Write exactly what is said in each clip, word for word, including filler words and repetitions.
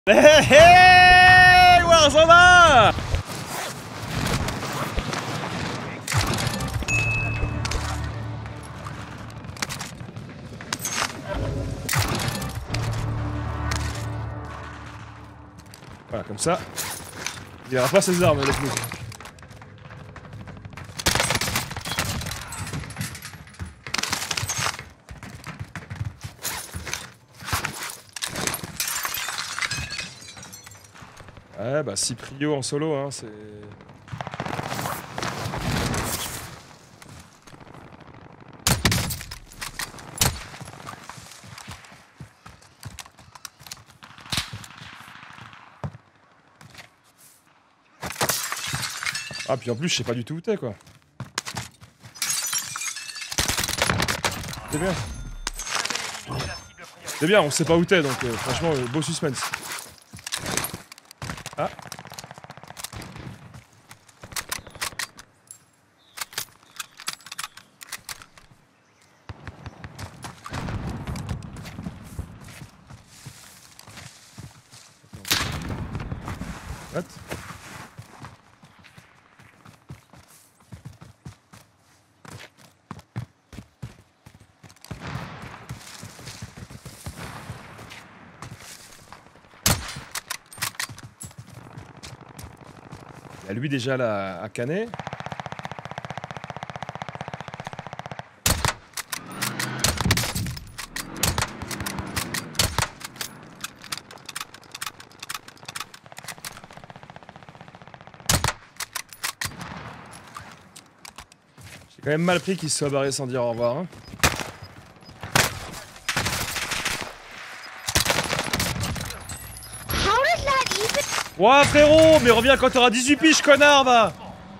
Hé hé hey, ouais, on s'en va. Voilà, comme ça, il verra pas ses armes avec nous. Ouais, bah Cyprio en solo, hein, c'est... Ah, puis en plus, je sais pas du tout où t'es, quoi. C'est bien. C'est bien, on sait pas où t'es, donc euh, franchement, euh, beau suspense. Ah. What? Il y a lui déjà là à canner. J'ai quand même mal pris qu'il se soit barré sans dire au revoir. Hein. Ouah frérot, mais reviens quand t'auras dix-huit piges, connard, va.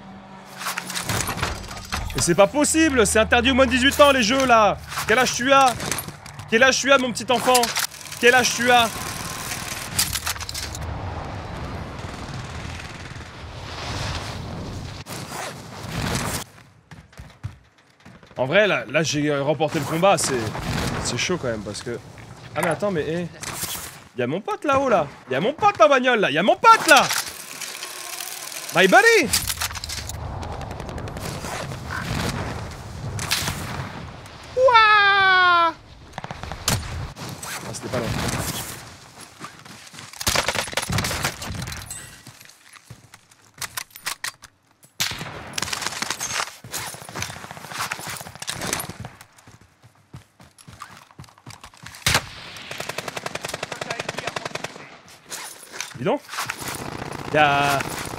Mais c'est pas possible, c'est interdit au moins de dix-huit ans les jeux là. Quel âge tu as? Quel âge tu as mon petit enfant? Quel âge tu as? En vrai là, là j'ai remporté le combat, c'est c'est chaud quand même parce que... Ah mais attends mais hé... Y'a mon pote là-haut là. Y'a mon pote en bagnole là. Y'a mon pote là. My buddy. Ouah. Ah, c'était pas loin. Dis donc. Y'a...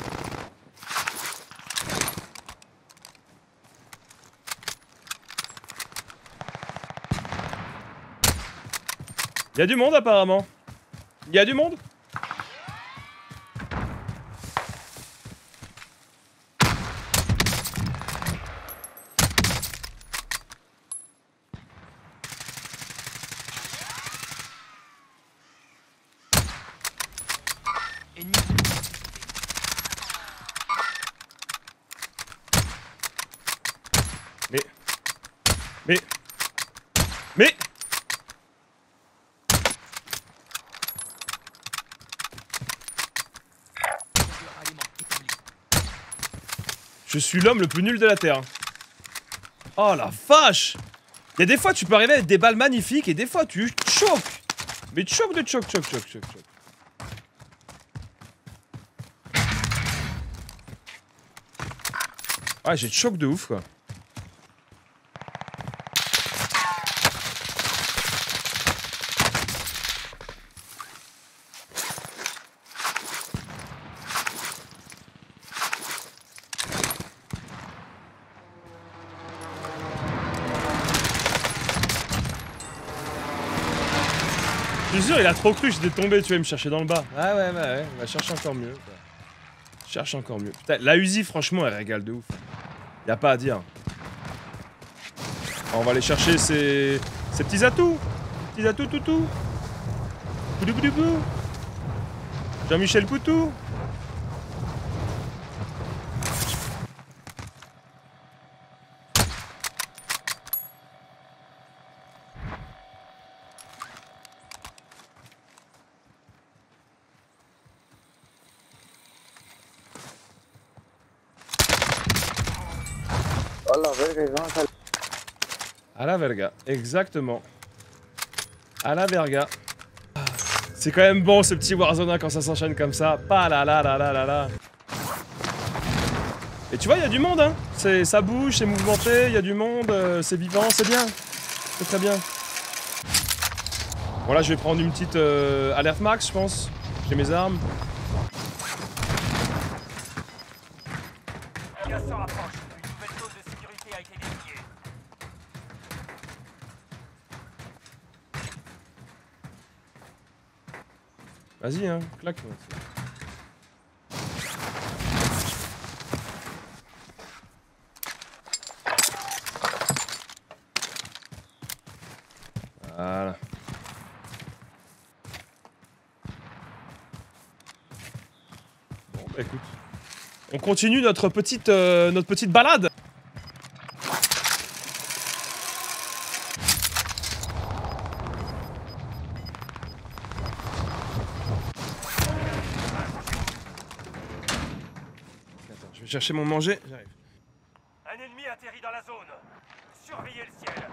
Y'a du monde apparemment. Y'a du monde. Mais... Mais... Mais... Je suis l'homme le plus nul de la Terre. Oh la vache! Il y a des fois tu peux arriver avec des balles magnifiques et des fois tu choques. Mais choques de choc, choc, choc, choc, choc. Ouais, j'ai de choc de ouf quoi. Je suis sûr, il a trop cru que j'étais tombé, tu vas me chercher dans le bas. Ah ouais, ouais, ouais, on va chercher encore mieux. Quoi. Cherche encore mieux. Putain, la Uzi, franchement, elle régale de ouf. Y'a pas à dire. On va aller chercher ces, ces petits atouts. Petits atouts, toutou. Boudou, boudou, boudou. Jean-Michel Poutou. A la verga, ils ont un sale. À la verga, exactement. À la verga. C'est quand même bon ce petit Warzone quand ça s'enchaîne comme ça. Pas là là là là là là. Et tu vois, il y a du monde, hein. C'est, ça bouge, c'est mouvementé, il y a du monde, euh, c'est vivant, c'est bien. C'est très bien. Bon là, je vais prendre une petite euh, alerte max, je pense. J'ai mes armes. Gaz se rapproche. Une nouvelle zone de sécurité a été désignée. Vas-y, hein, claque. Voilà. Bon, bah écoute. On continue notre petite, euh, notre petite balade. Attends, je vais chercher mon manger. J'arrive. Un ennemi atterrit dans la zone. Surveillez le ciel.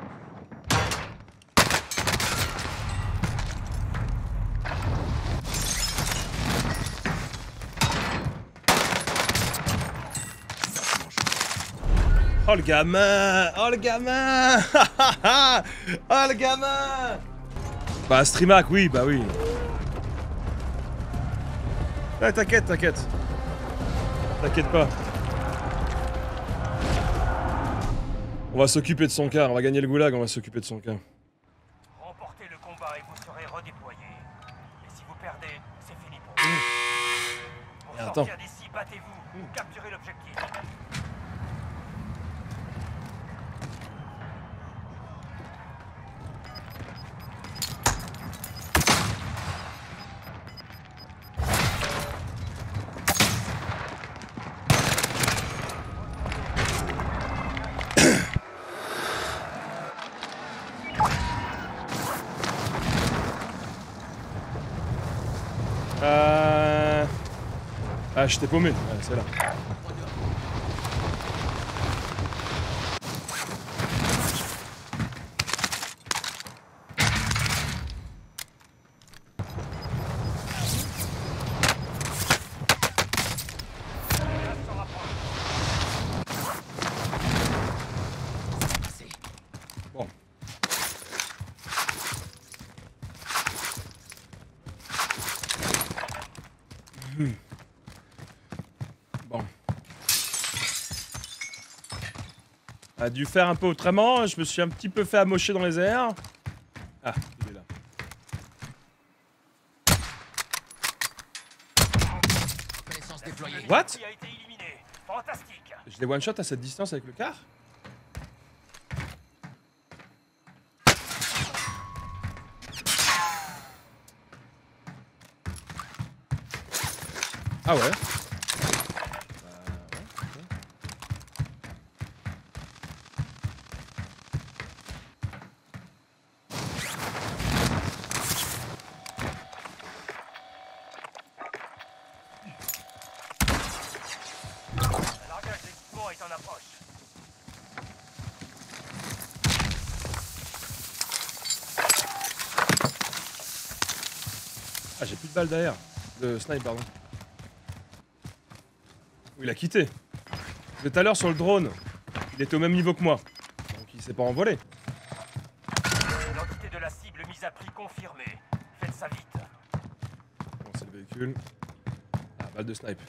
Oh le gamin! Oh le gamin! Oh le gamin! Bah Streamac, oui, bah oui. Ah, t'inquiète, t'inquiète. T'inquiète pas. On va s'occuper de son cas, on va gagner le goulag, on va s'occuper de son cas. Remportez le combat et vous serez redéployé. Et si vous perdez, c'est fini pour vous. Pour Et attends. sortir d'ici, battez-vous. Capturez l'objectif. Euh... Ah, je t'ai paumé. Ouais, c'est là. Gaz se rapproche. Bon. Hmm. Bon. A dû faire un peu autrement, je me suis un petit peu fait amocher dans les airs. Ah, il est là. Connaissance déployée. What? L'ennemi a été éliminé. Fantastique. Je les one-shot à cette distance avec le car? Ah ouais. Un largage d'équipement est en approche. Ah, j'ai plus de balles derrière. De snipe, pardon. Oh, il a quitté. De tout à l'heure sur le drone, il était au même niveau que moi. Donc il s'est pas envolé. L'identité de la cible mise à prix confirmée. Faites ça vite. Bon, c'est le véhicule. Ah, balle de snipe.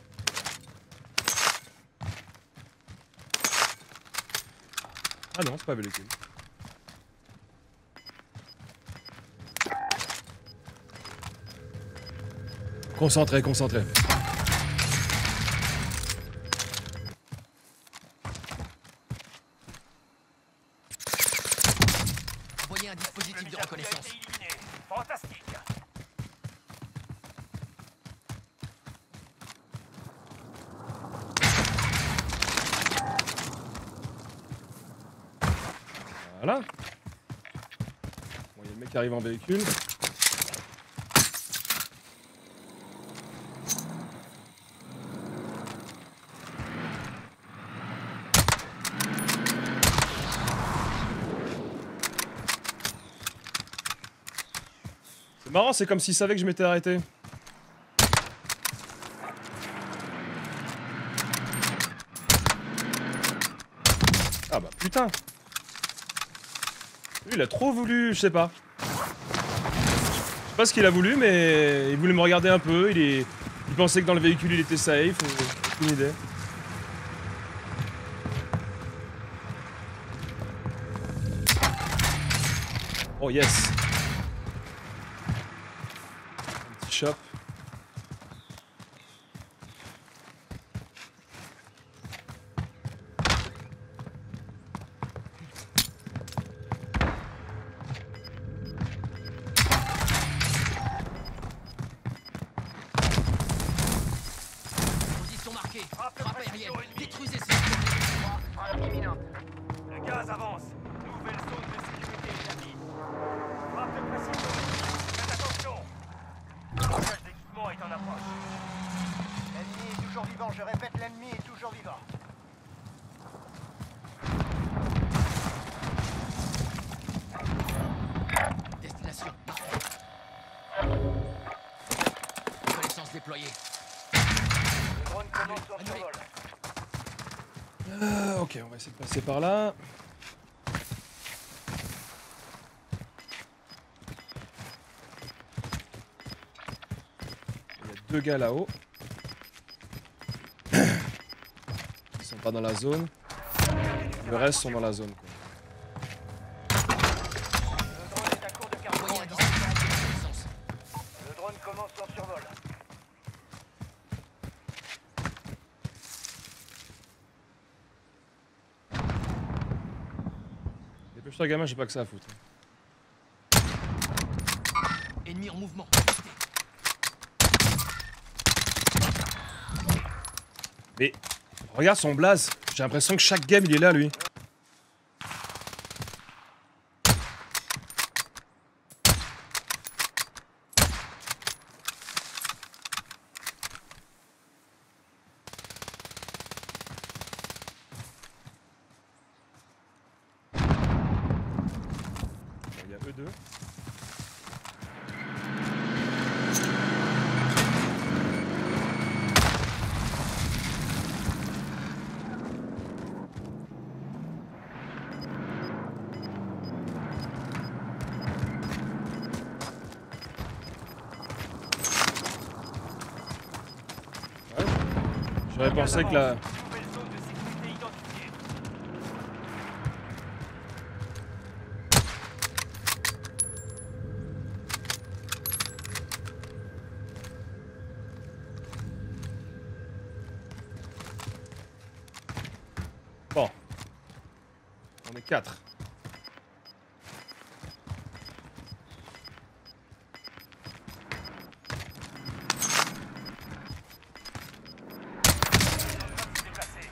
Ah non, c'est pas le véhicule. Concentré, concentré. Envoyez un dispositif de Le mise à prix a reconnaissance. été éliminé. Fantastique. Voilà. Bon, il y a le mec qui arrive en véhicule. Marrant, c'est comme s'il savait que je m'étais arrêté. Ah bah putain. Lui, il a trop voulu, je sais pas. Je sais pas ce qu'il a voulu, mais il voulait me regarder un peu. Il, est... il pensait que dans le véhicule il était safe. Ou... aucune idée. Oh yes. Un petit shop. Position marquée. Frappe Frappe de aérienne. précision ennemie. Détruisez ces unités. Frappe imminente. Le gaz avance. Nouvelle zone de sécurité établie. Frappe de précision. Faites attention. Le blocage d'équipement est en approche. L'ennemi est toujours vivant, je répète, l'ennemi est toujours vivant. Destination. Connaissance déployée. Le drone commence son Annulé. survol. Euh, ok, on va essayer de passer par là. Il y a deux gars là-haut. Ils sont pas dans la zone. Le reste sont dans la zone, quoi. Le drone est à court de carburant. Envoyez un dispositif de reconnaissance. Le drone commence son survol. Dépêche-toi, gamin, j'ai pas que ça à foutre. Ennemi en mouvement. Mais regarde son blaze. J'ai l'impression que chaque game il est là, lui. Il y a eux deux. Ouais. J'aurais pensé que la... Nouvelle zone de sécurité identifiée. Bon. On est quatre. Déplacé.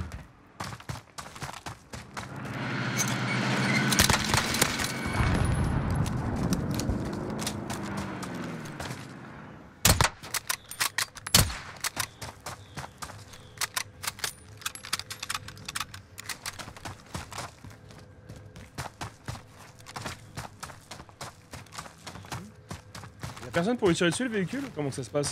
Y'a personne pour lui tirer dessus le véhicule? Comment ça se passe?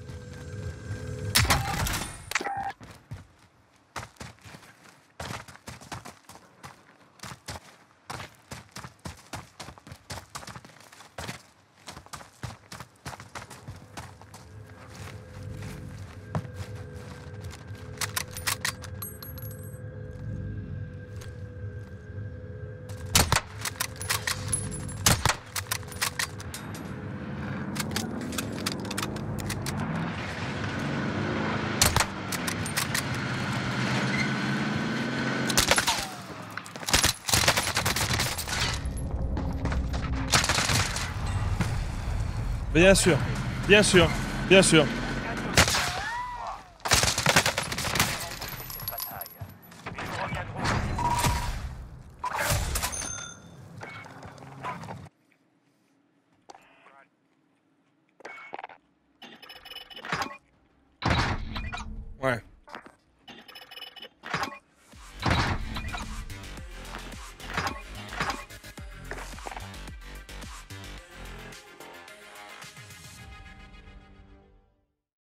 Bien sûr, bien sûr, bien sûr. Cette bataille. Et nous reviendrons. Ouais.